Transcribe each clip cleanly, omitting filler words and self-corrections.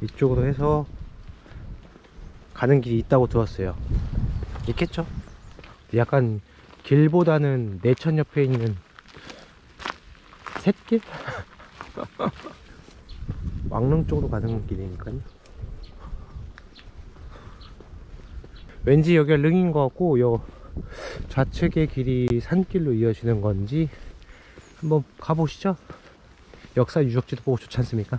이쪽으로 해서 가는 길이 있다고 들었어요. 있겠죠? 약간 길보다는 내천 옆에 있는 샛길? 왕릉 쪽으로 가는 길이니까요. 왠지 여기가 릉인 것 같고, 요 좌측의 길이 산길로 이어지는 건지 한번 가보시죠. 역사 유적지도 보고 좋지 않습니까?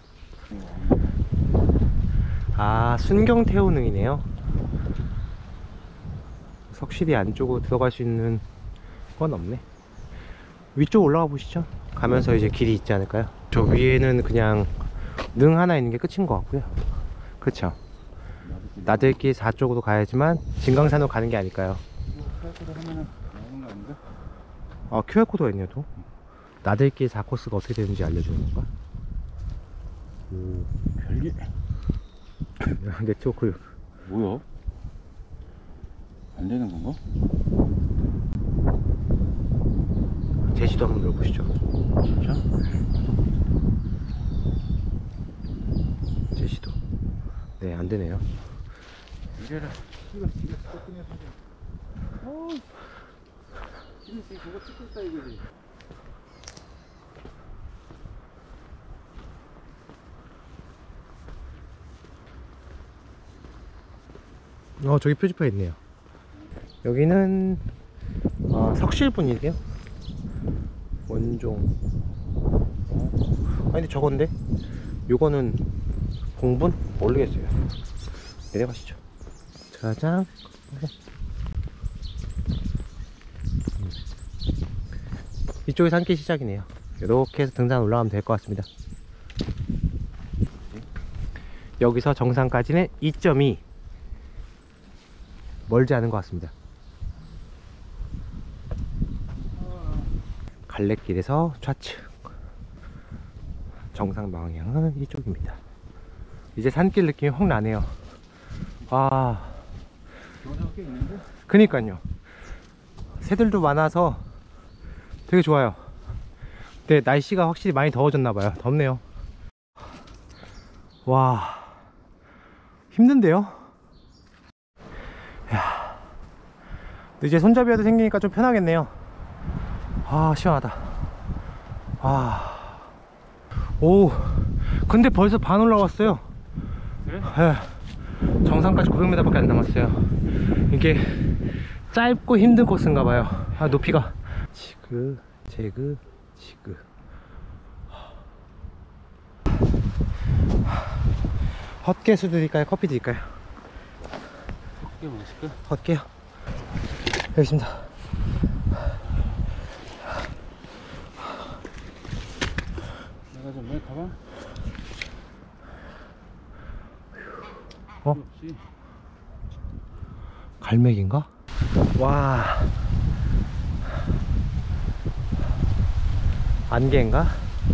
아, 순경태우릉이네요. 석실이 안쪽으로 들어갈 수 있는 건 없네. 위쪽 올라가 보시죠. 가면서 이제 길이 있지 않을까요? 저 위에는 그냥 능 하나 있는 게 끝인 것 같고요. 그쵸? 나들길 4쪽으로 가야지만 진강산으로 가는 게 아닐까요? 아, QR코드가 있네요. 또 나들길 4코스가 어떻게 되는지 알려주는 건가? 오, 별게 네트워크 뭐야? 안 되는 건가? 제시도 한번 눌러보시죠. 진짜? 제시도. 네, 안 되네요. 이래라. 이거 스토킹해서. 어. 지금 그거 찍고 있다 이거지. 저기 표지판 있네요. 여기는 석실분이래요. 원종. 아니 근데 저건데? 요거는 봉분? 모르겠어요. 내려가시죠. 짜잔. 이쪽이 산길 시작이네요. 이렇게 해서 등산 올라가면 될 것 같습니다. 여기서 정상까지는 2.2. 멀지 않은 것 같습니다. 갈래길에서 좌측, 정상 방향은 이쪽입니다. 이제 산길 느낌이 확 나네요. 와, 그니까요. 새들도 많아서 되게 좋아요. 근데 날씨가 확실히 많이 더워졌나봐요. 덥네요. 와, 힘든데요? 야, 이제 손잡이라도 생기니까 좀 편하겠네요. 아, 시원하다. 아, 오, 근데 벌써 반 올라왔어요. 그래? 네, 정상까지 900m 밖에 안 남았어요. 이게 짧고 힘든 코스인가봐요. 아, 높이가 지그 제그 지그. 헛개수 드릴까요? 커피 드릴까요? 헛개 마실까? 헛개요. 여기 있습니다. 내가 좀 왜 가봐? 어? 갈매기인가? 와, 안개인가?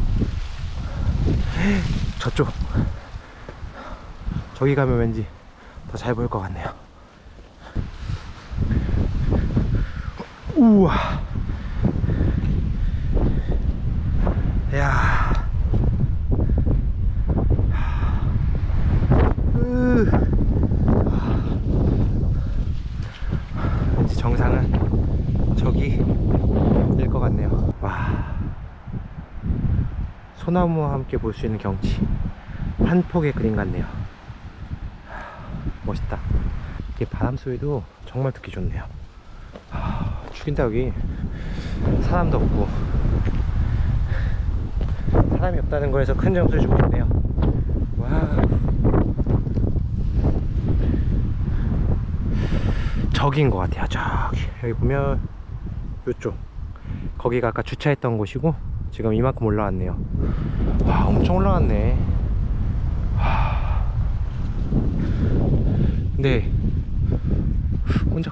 저쪽, 저기 가면 왠지 더 잘 보일 것 같네요. 우와, 야, 왠지 정상은 저기일 것 같네요. 와, 소나무와 함께 볼 수 있는 경치, 한 폭의 그림 같네요. 멋있다. 이게 바람 소리도 정말 듣기 좋네요. 죽인다. 여기 사람도 없고, 사람이 없다는 거에서 큰 점수를 주고 싶네요. 와, 저기인 것 같아요. 저기, 여기 보면 이쪽, 거기가 아까 주차했던 곳이고 지금 이만큼 올라왔네요. 와, 엄청 올라왔네. 와, 근데 혼자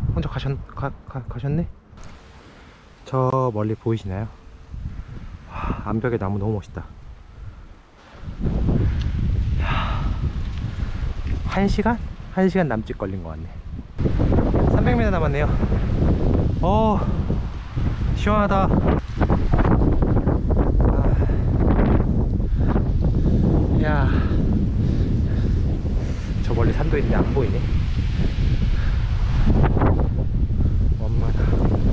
가셨네? 저 멀리 보이시나요? 와, 암벽에 나무 너무 멋있다. 1시간? 1시간 남짓 걸린 것 같네. 300m 남았네요. 시원하다. 야, 멀리 산도 있는데 안 보이네. 엄마다.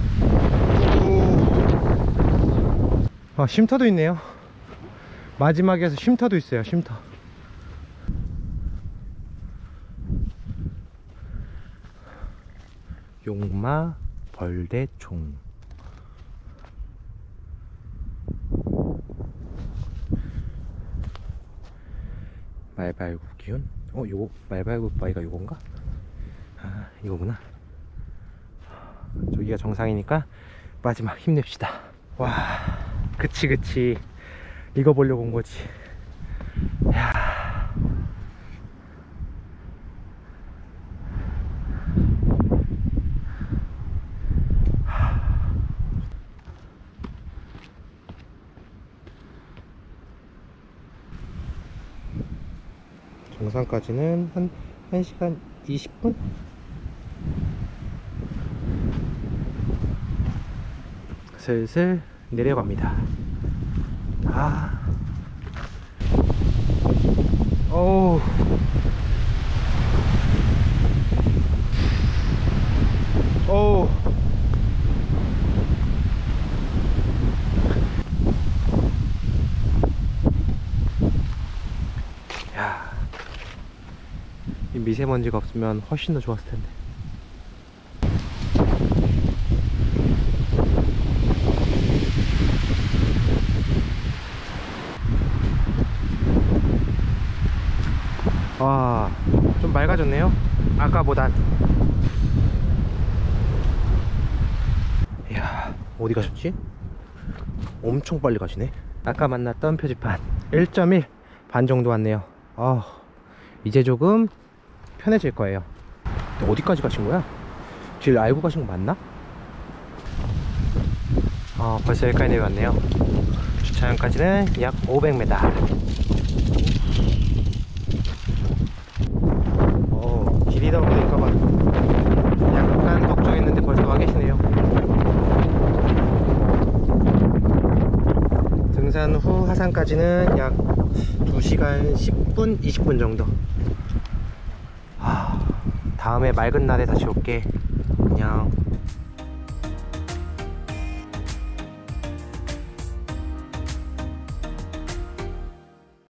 아, 쉼터도 있네요. 마지막에서 쉼터도 있어요. 쉼터. 용마 벌대총. 말발굽 기운? 요거 말발굽 바위가 요건가? 아, 이거구나. 저기가 정상이니까 마지막 힘냅시다. 와, 그치 이거 보려고 온 거지. 야. 정상까지는 한 1시간 20분? 슬슬 내려갑니다. 아. 어우. 어우. 야. 이 미세먼지가 없으면 훨씬 더 좋았을 텐데. 와, 좀 맑아졌네요. 아까보단. 이야, 어디 가셨지? 엄청 빨리 가시네. 아까 만났던 표지판 1.1 반 정도 왔네요. 아, 이제 조금 편해질 거예요. 근데 어디까지 가신 거야? 길 알고 가신 거 맞나? 벌써 여기까지 내려왔네요. 주차장까지는 약 500m. 길이다 보니까 약간 걱정했는데 벌써 와 계시네요. 등산 후 하산까지는 약 2시간 10분, 20분 정도. 다음에 맑은 날에 다시 올게. 안녕.